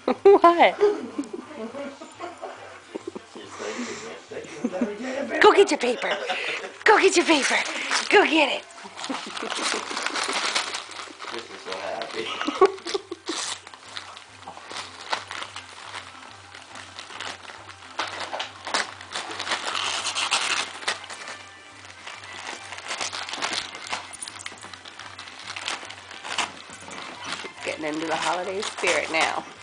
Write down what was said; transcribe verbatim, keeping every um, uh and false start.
What? Go get your paper. Go get your paper. Go get it. This is so happy. Getting into the holiday spirit now.